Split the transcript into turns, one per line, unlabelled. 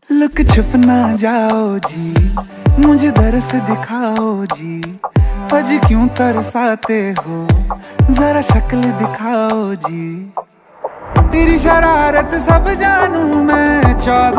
Look छुप ना जाओ जी, मुझे दरस दिखाओ जी। आज क्यों तरसाते हो, जरा शक्ल दिखाओ जी। तेरी शरारत सब जानू मैं, 14